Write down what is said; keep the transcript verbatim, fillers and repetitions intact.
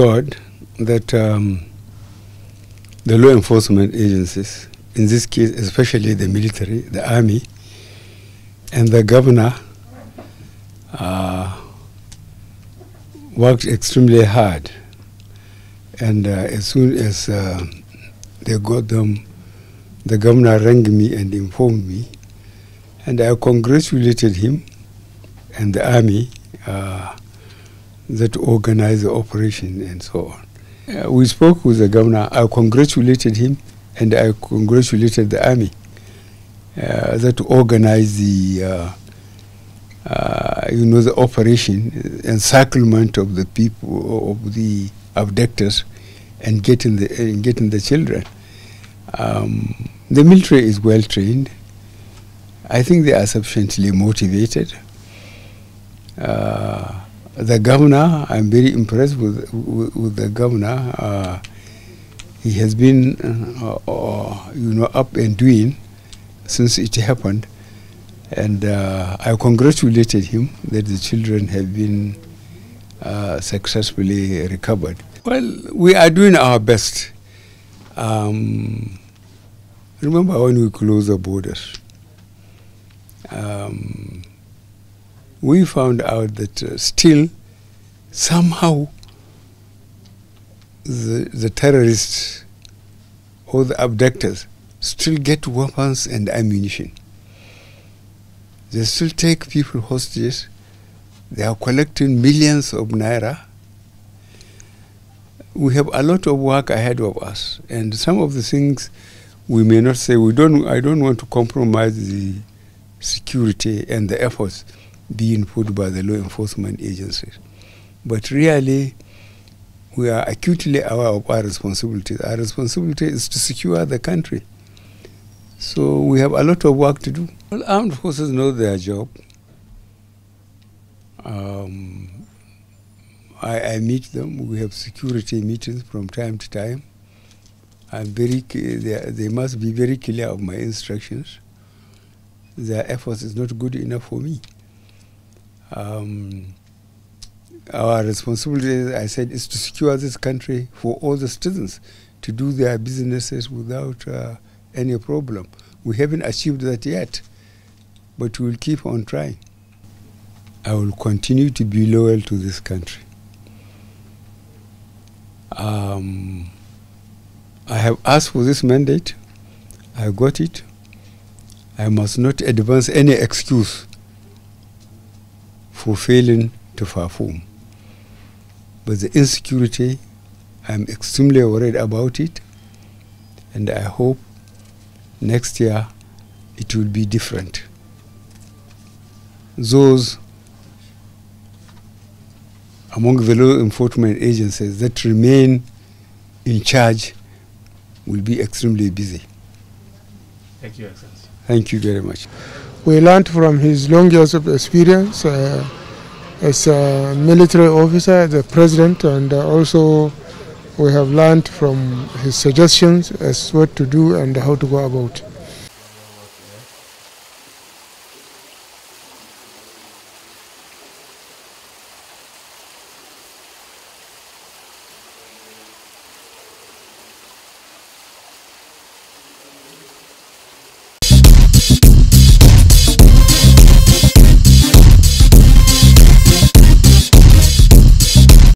God that um, the law enforcement agencies, in this case especially the military, the army, and the governor uh, worked extremely hard. And uh, as soon as uh, they got them, the governor rang me and informed me, and I congratulated him and the army uh, that organized the operation and so on. Uh, we spoke with the governor. I congratulated him and I congratulated the army uh, that organized the, uh, uh, you know, the operation, encirclement of the people, of the abductors, and getting the and getting the children. Um, the military is well trained. I think they are sufficiently motivated. Uh, the governor, I'm very impressed with with, with the governor. Uh, he has been, uh, uh, you know, up and doing since it happened, and uh, I congratulated him that the children have been uh, successfully recovered. Well, we are doing our best. Um, remember when we closed the borders? Um, we found out that uh, still, somehow, the, the terrorists or the abductors still get weapons and ammunition. They still take people hostages. They are collecting millions of naira. We have a lot of work ahead of us, and some of the things we may not say. We don't. I don't want to compromise the security and the efforts being put by the law enforcement agencies. But really, we are acutely aware of our responsibilities. Our responsibility is to secure the country. So we have a lot of work to do. Well, armed forces know their job. Um, I, I meet them. We have security meetings from time to time. I'm very. They, they must be very clear of my instructions. Their efforts is not good enough for me. Um, our responsibility, I said, is to secure this country for all the citizens to do their businesses without uh, any problem. We haven't achieved that yet, but we will keep on trying. I will continue to be loyal to this country. Um, I have asked for this mandate. I got it. I must not advance any excuse for failing to perform. But the insecurity, I'm extremely worried about it, and I hope next year it will be different. Those among the law enforcement agencies that remain in charge will be extremely busy. Thank you, Excellency. Thank you very much. We learned from his long years of experience uh, as a military officer, the president, and uh, also we have learned from his suggestions as what to do and how to go about.